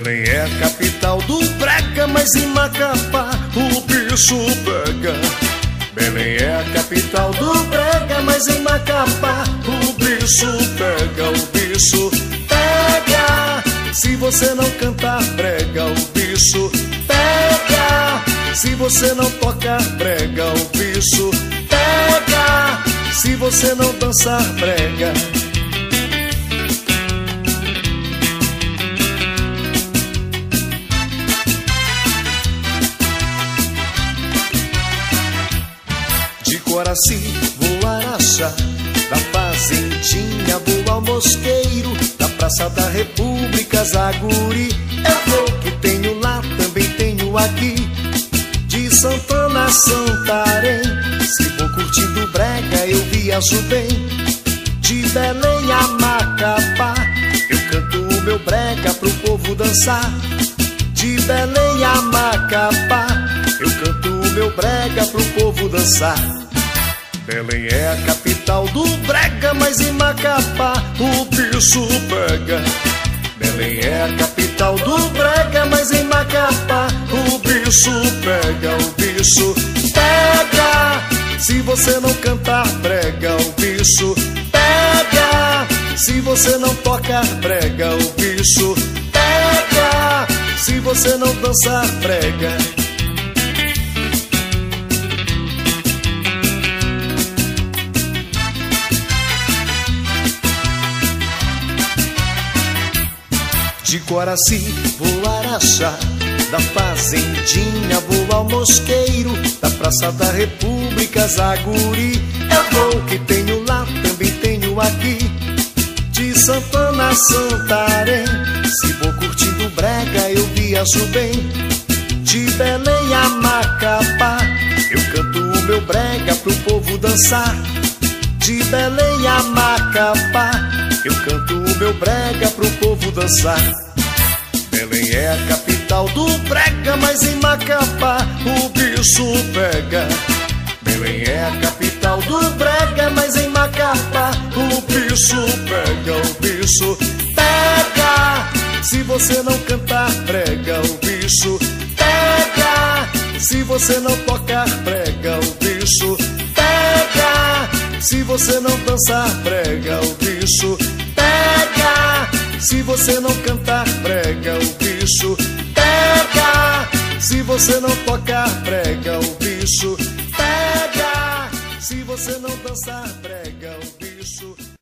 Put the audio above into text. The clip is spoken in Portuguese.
Belém é a capital do brega, mas em Macapá o bicho pega. Belém é a capital do brega, mas em Macapá o bicho pega, o bicho pega. Se você não cantar brega, o bicho pega. Se você não tocar brega, o bicho pega. Se você não dançar brega. De Coraci vou a Araxá, da Fazendinha vou ao Mosqueiro, da Praça da República Zaguri. Eu vou que tenho lá, também tenho aqui. De Santana a Santarém, se vou curtindo brega eu viajo bem. De Belém a Macapá, eu canto o meu brega pro povo dançar. De Belém a Macapá, eu canto o meu brega pro povo dançar. Belém é a capital do brega, mas em Macapá o bicho pega. Belém é a capital do brega, mas em Macapá o bicho pega, o bicho pega. Se você não cantar brega, o bicho pega. Se você não tocar brega, o bicho pega. Se você não dançar brega. De Coraci vou a Araxá, da Fazendinha vou ao Mosqueiro, da Praça da República Zaguri. Eu vou que tenho lá, também tenho aqui. De Santana a Santarém, se vou curtindo brega eu viajo bem. De Belém a Macapá, eu canto o meu brega pro povo dançar. De Belém a Macapá, eu canto o meu brega pro povo dançar. Belém é a capital do brega, mas em Macapá o bicho pega. Belém é a capital do brega, mas em Macapá o bicho pega, o bicho pega. Se você não cantar brega, o bicho pega. Se você não tocar brega, o bicho pega. Se você não dançar brega, o bicho pega. Se você não cantar brega, o bicho pega. Se você não tocar brega, o bicho pega. Se você não dançar brega, o bicho